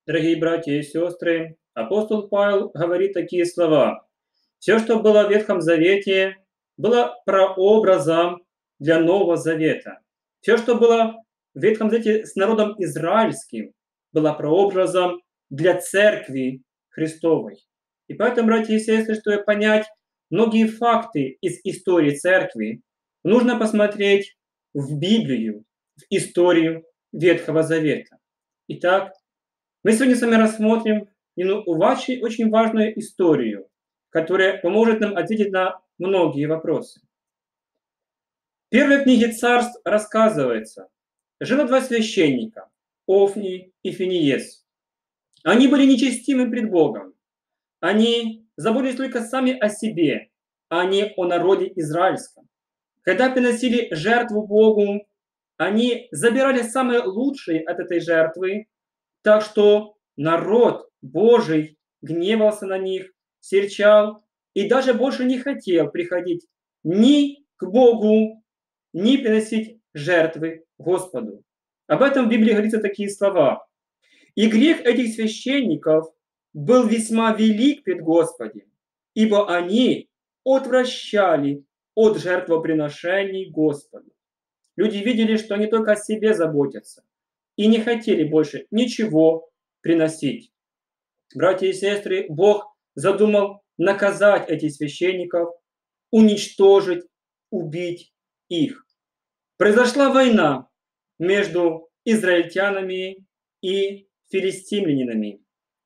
Дорогие братья и сестры, апостол Павел говорит такие слова. Все, что было в Ветхом Завете, было прообразом для Нового Завета. Все, что было в Ветхом Завете с народом израильским, было прообразом для Церкви Христовой. И поэтому, братья и сестры, чтобы понять многие факты из истории Церкви, нужно посмотреть в Библию, в историю Ветхого Завета. Итак, мы сегодня с вами рассмотрим очень важную историю, которая поможет нам ответить на многие вопросы. В первой книге Царств рассказывается, жило два священника, Офни и Финиес. Они были нечестивы пред Богом. Они заботились только сами о себе, а не о народе израильском. Когда приносили жертву Богу, они забирали самое лучшее от этой жертвы, так что народ Божий гневался на них, серчал и даже больше не хотел приходить ни к Богу, ни приносить жертвы Господу. Об этом в Библии говорится такие слова. «И грех этих священников был весьма велик пред Господем, ибо они отвращали от жертвоприношений Господу». Люди видели, что они только о себе заботятся и не хотели больше ничего приносить. Братья и сестры, Бог задумал наказать этих священников, уничтожить, убить их. Произошла война между израильтянами и филистимлянами.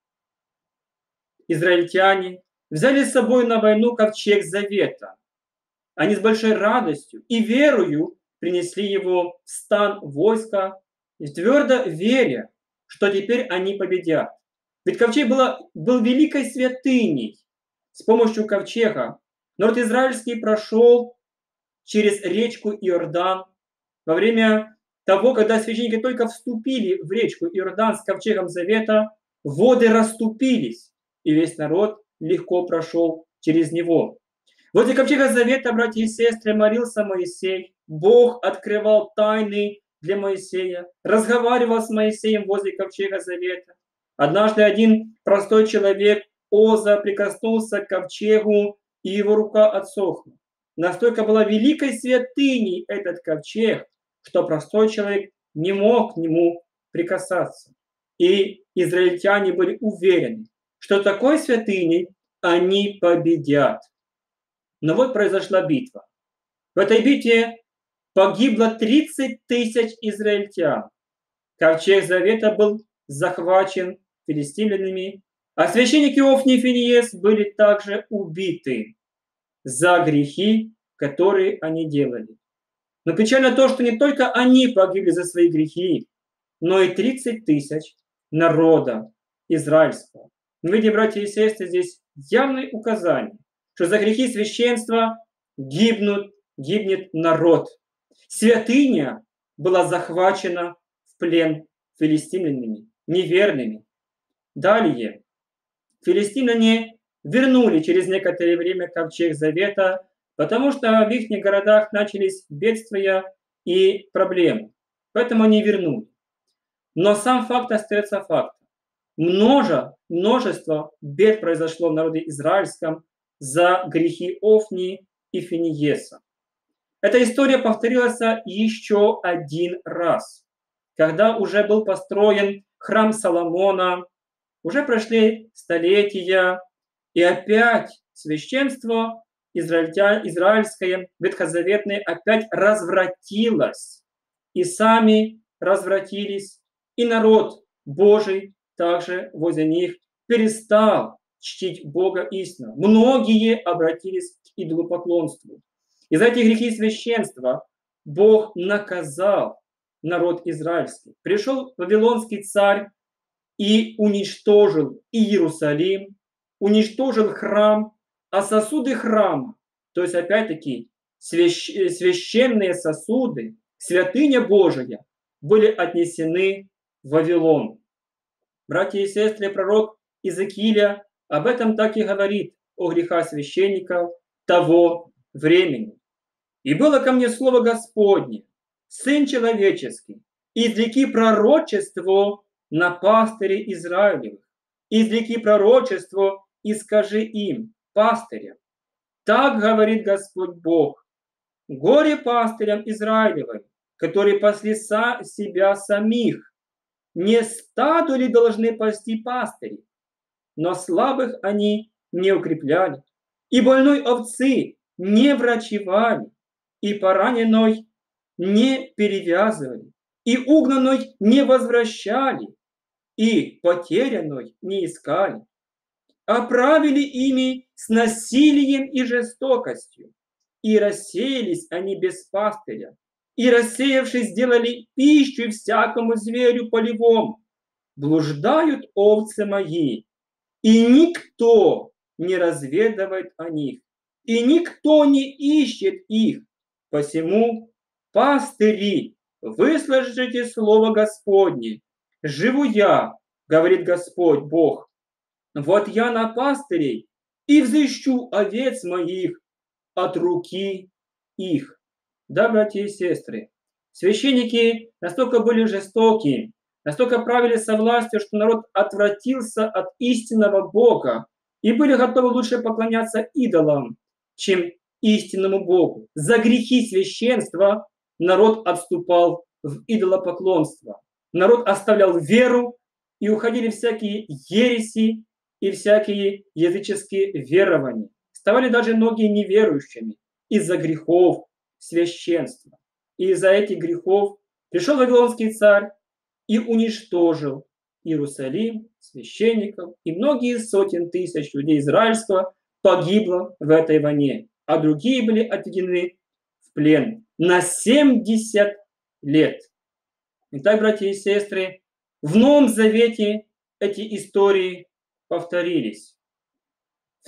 Израильтяне взяли с собой на войну ковчег завета. Они с большой радостью и верою принесли его в стан войска, и твердо веря, что теперь они победят. Ведь ковчег был великой святыней. С помощью ковчега народ израильский прошел через речку Иордан. Во время того, когда священники только вступили в речку Иордан с ковчегом завета, воды расступились, и весь народ легко прошел через него. Возле ковчега завета, братья и сестры, молился Моисей. Бог открывал тайны для Моисея, разговаривал с Моисеем возле ковчега завета. Однажды один простой человек, Оза, прикоснулся к ковчегу, и его рука отсохла. Настолько была великой святыней этот ковчег, что простой человек не мог к нему прикасаться. И израильтяне были уверены, что такой святыней они победят. Но вот произошла битва. В этой битве погибло 30 тысяч израильтян. Ковчег завета был захвачен филистимлянами, а священники Офни и Финиес были также убиты за грехи, которые они делали. Но печально то, что не только они погибли за свои грехи, но и 30 тысяч народа израильского. Мы видим, братья и сестры, здесь явное указание, что за грехи священства гибнет народ. Святыня была захвачена в плен филистимлянами, неверными. Далее, филистимляне вернули через некоторое время ковчег завета, потому что в их городах начались бедствия и проблемы. Поэтому они вернули. Но сам факт остается фактом. Множество бед произошло в народе израильском за грехи Офни и Финиеса. Эта история повторилась еще один раз, когда уже был построен храм Соломона, уже прошли столетия, и опять священство израильское, ветхозаветное, опять развратилось, и сами развратились, и народ Божий также возле них перестал чтить Бога истинного. Многие обратились к идолопоклонству. И за эти грехи священства Бог наказал народ израильский. Пришел вавилонский царь и уничтожил Иерусалим, уничтожил храм, а сосуды храма, то есть опять-таки священные сосуды, святыня Божия, были отнесены в Вавилон. Братья и сестры, пророк Иезекииля об этом так и говорит, о грехах священников того времени. «И было ко мне слово Господне, Сын человеческий, изреки пророчество на пастыре Израилевых. Извлеки пророчество и скажи им, пастырям, так говорит Господь Бог, горе пастырям Израилевым, которые пасли себя самих. Не стаду ли должны пасти пастыри? Но слабых они не укрепляли, и больной овцы не врачевали, и пораненной не перевязывали, и угнанной не возвращали, и потерянной не искали. Оправили ими с насилием и жестокостью, и рассеялись они без пастыря, и, рассеявшись, сделали пищу всякому зверю полевому. Блуждают овцы мои, и никто не разведывает о них, и никто не ищет их. Посему, пастыри, выслушайте слово Господне. Живу я, говорит Господь Бог. Вот я на пастырей и взыщу овец моих от руки их. Да, братья и сестры, священники настолько были жестоки, настолько правили со властью, что народ отвратился от истинного Бога и были готовы лучше поклоняться идолам, чем истинному Богу. За грехи священства народ отступал в идолопоклонство. Народ оставлял веру, и уходили всякие ереси и всякие языческие верования. Ставали даже многие неверующими из-за грехов священства. И из-за этих грехов пришел Вавилонский царь и уничтожил Иерусалим, священников, и многие сотен тысяч людей израильского погибло в этой войне, а другие были отведены в плен на 70 лет. Итак, братья и сестры, в Новом Завете эти истории повторились. В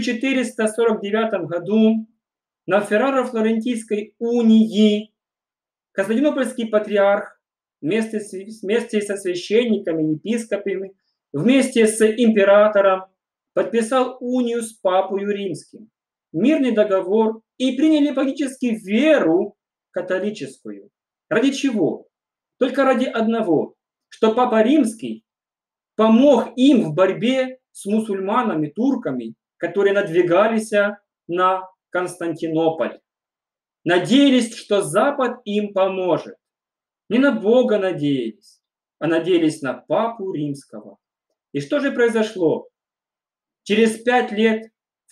1449 году на Ферраро-Флорентийской унии Константинопольский патриарх вместе со священниками, епископами, вместе с императором подписал унию с Папою Римским, мирный договор, и приняли фактически веру католическую. Ради чего? Только ради одного, что Папа Римский помог им в борьбе с мусульманами, турками, которые надвигались на Константинополь. Надеялись, что Запад им поможет. Не на Бога надеялись, а надеялись на Папу Римского. И что же произошло? Через 5 лет, в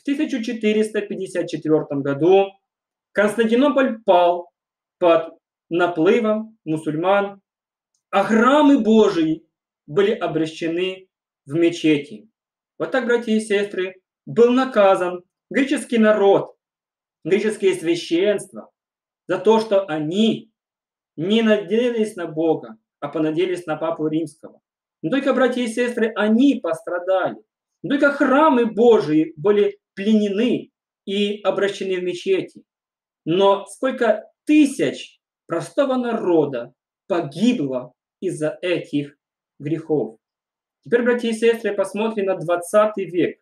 1454 году, Константинополь пал под наплывом мусульман, а храмы Божии были обращены в мечети. Вот так, братья и сестры, был наказан греческий народ, греческие священства за то, что они не надеялись на Бога, а понадеялись на Папу Римского. Но только, братья и сестры, они пострадали. Но только храмы Божии были пленены и обращены в мечети. Но сколько тысяч простого народа погибло из-за этих грехов. Теперь, братья и сестры, посмотрим на 20 век,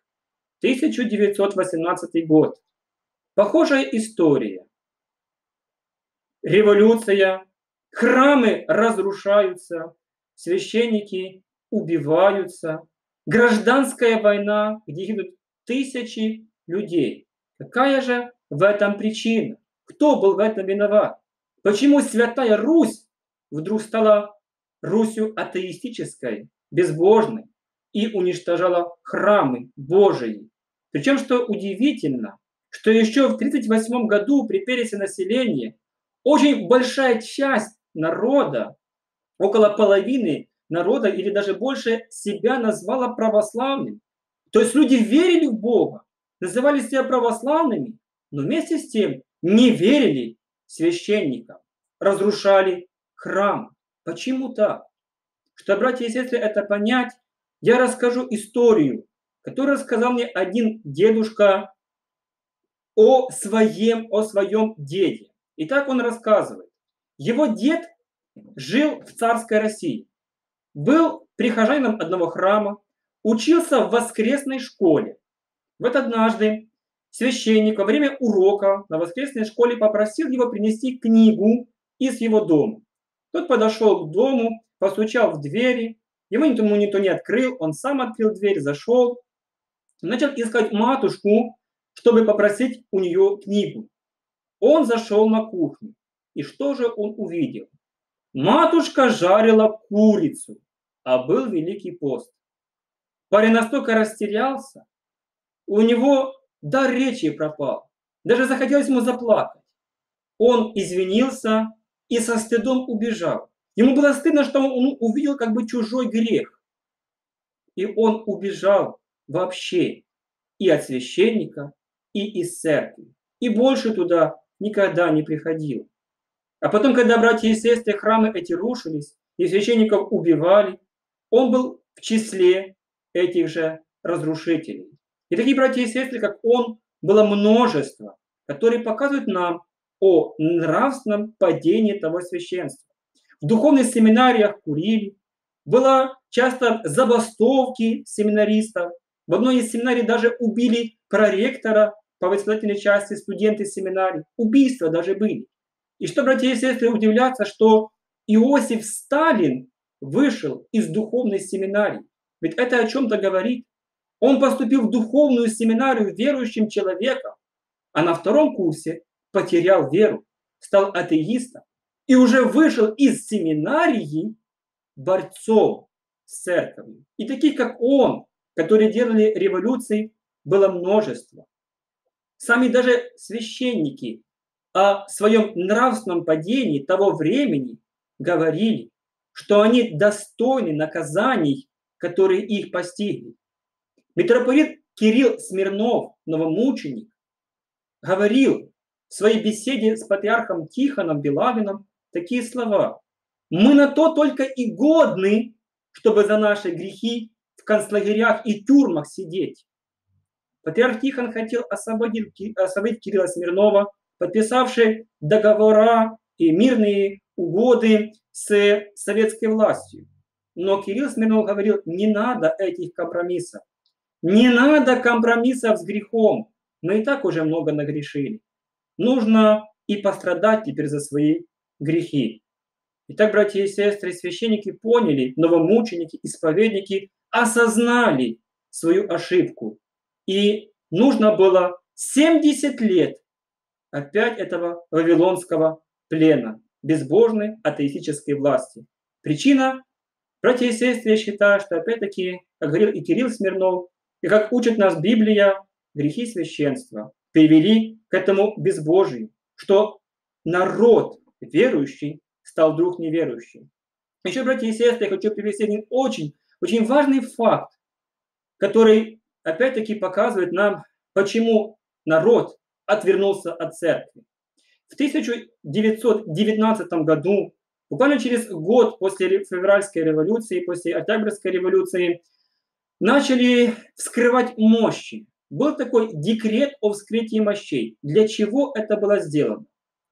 1918 год. Похожая история. Революция, храмы разрушаются, священники убиваются, гражданская война, где гибнут тысячи людей. Какая же в этом причина? Кто был в этом виноват? Почему Святая Русь вдруг стала Русью атеистической, безбожной и уничтожала храмы Божии? Причем, что удивительно, что еще в 1938 году при пересе населения очень большая часть народа, около половины народа или даже больше, себя назвала православным. То есть люди верили в Бога, называли себя православными, но вместе с тем не верили священникам, разрушали храм. Почему так? Что, братья и сестры, это понять, я расскажу историю, которую рассказал мне один дедушка о своем деде. И так он рассказывает. Его дед жил в царской России, был прихожанином одного храма, учился в воскресной школе. Вот однажды священник во время урока на воскресной школе попросил его принести книгу из его дома. Тот подошел к дому, постучал в двери, никто не открыл, он сам открыл дверь, зашел, начал искать матушку, чтобы попросить у нее книгу. Он зашел на кухню. И что же он увидел? Матушка жарила курицу, а был Великий пост. Парень настолько растерялся, у него дар речи пропал. Даже захотелось ему заплакать. Он извинился и со стыдом убежал. Ему было стыдно, что он увидел как бы чужой грех. И он убежал вообще и от священника, и из церкви. И больше туда никогда не приходил. А потом, когда братья и сестры, храмы эти рушились, и священников убивали, он был в числе этих же разрушителей. И такие братья и сестры, как он, было множество, которые показывают нам о нравственном падении того священства. В духовных семинариях курили, было часто забастовки семинаристов. В одной из семинарий даже убили проректора по воспитательной части, студенты семинарии. Убийства даже были. И что, братья и сестры, удивляться, что Иосиф Сталин вышел из духовной семинарии. Ведь это о чем-то говорит. Он поступил в духовную семинарию верующим человеком, а на втором курсе потерял веру, стал атеистом и уже вышел из семинарии борцом с церковью. И таких, как он, которые делали революции, было множество. Сами даже священники о своем нравственном падении того времени говорили, что они достойны наказаний, которые их постигли. Митрополит Кирилл Смирнов, новомученик, говорил в своей беседе с патриархом Тихоном Белавиным такие слова: «Мы на то только и годны, чтобы за наши грехи в концлагерях и тюрьмах сидеть». Патриарх Тихон хотел освободить Кирилла Смирнова, подписавший договора и мирные угоды с советской властью. Но Кирилл Смирнов говорил: не надо этих компромиссов. Не надо компромиссов с грехом. Мы и так уже много нагрешили. Нужно и пострадать теперь за свои грехи. Итак, братья и сестры, священники поняли, новомученики, исповедники осознали свою ошибку. И нужно было 70 лет опять этого вавилонского плена, безбожной атеистической власти. Причина, братья и сестры, я считаю, что опять-таки, как говорил и Кирилл Смирнов, и как учит нас Библия, грехи священства привели к этому безбожию, что народ верующий стал вдруг неверующим. Еще, братья и сестры, я хочу привести один очень важный факт, который опять-таки показывает нам, почему народ отвернулся от церкви. В 1919 году, буквально через год после февральской революции, после Октябрьской революции, начали вскрывать мощи. Был такой декрет о вскрытии мощей. Для чего это было сделано?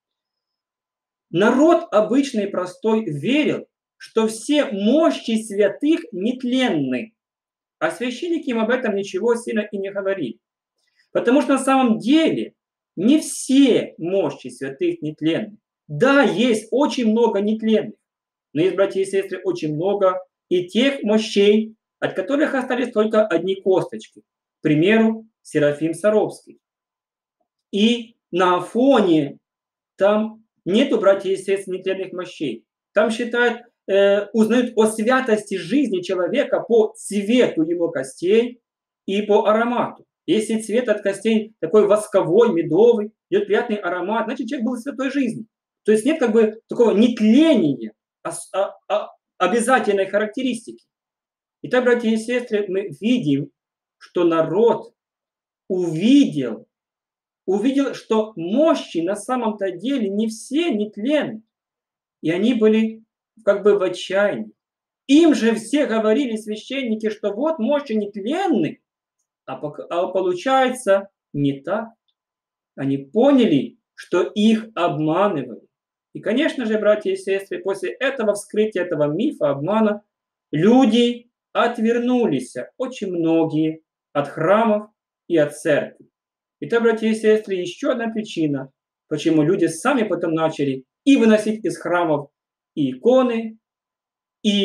Народ обычный, простой, верил, что все мощи святых нетленны. А священники им об этом ничего сильно и не говорили. Потому что на самом деле не все мощи святых нетленны. Да, есть очень много нетленных. Но есть, братья и сестры, очень много и тех мощей, от которых остались только одни косточки. К примеру, Серафим Саровский. И на Афоне там нету, братья и сестры, нетленных мощей. Там считают, узнают о святости жизни человека по цвету его костей и по аромату. Если цвет от костей такой восковой, медовый, идет приятный аромат, значит, человек был в святой жизни. То есть нет как бы такого нетления, обязательной характеристики. Итак, братья и сестры, мы видим, что народ увидел, что мощи на самом-то деле не все нетленны. И они были как бы в отчаянии. Им же все говорили священники, что вот мощи нетленны, а получается не так. Они поняли, что их обманывали. И, конечно же, братья и сестры, после этого вскрытия этого мифа, обмана, люди отвернулись, очень многие, от храмов и от церкви. Итак, братья и сестры, еще одна причина, почему люди сами потом начали и выносить из храмов и иконы, и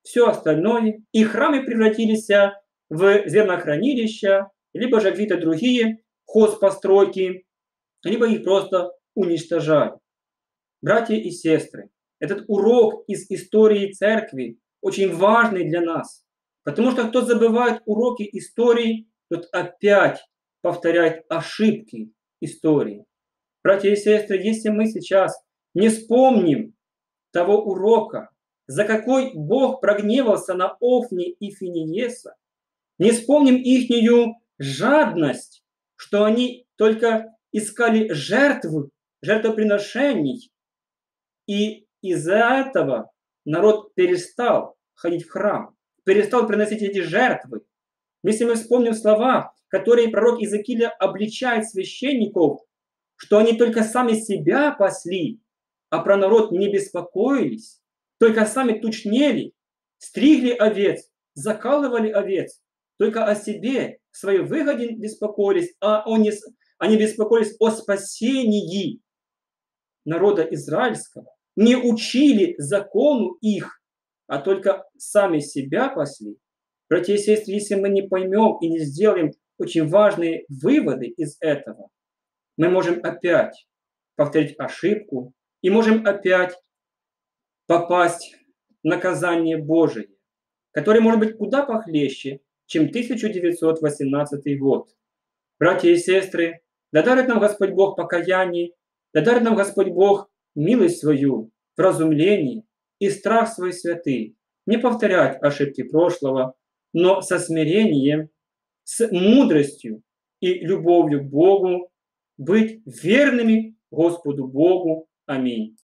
все остальное, и храмы превратились в зернохранилища, либо же какие-то другие хозпостройки, либо их просто уничтожали. Братья и сестры, этот урок из истории церкви очень важный для нас, потому что кто забывает уроки истории, тот опять повторяет ошибки истории. Братья и сестры, если мы сейчас не вспомним того урока, за какой Бог прогневался на Офни и Финиеса, не вспомним ихнюю жадность, что они только искали жертвоприношений, и из-за этого народ перестал ходить в храм, перестал приносить эти жертвы. Если мы вспомним слова, которые пророк Иезекииля обличает священников, что они только сами себя пасли, а про народ не беспокоились, только сами тучнели, стригли овец, закалывали овец, только о себе, в своей выгоде беспокоились, а они беспокоились о спасении народа израильского, не учили закону их, а только сами себя пасли. Братья и сестры, если мы не поймем и не сделаем очень важные выводы из этого, мы можем опять повторить ошибку и можем опять попасть в наказание Божие, которое может быть куда похлеще, чем 1918 год. Братья и сестры, да дарит нам Господь Бог покаяние, да дарит нам Господь Бог милость свою, вразумление и страх свой святый, не повторять ошибки прошлого, но со смирением, с мудростью и любовью к Богу быть верными Господу Богу. Аминь.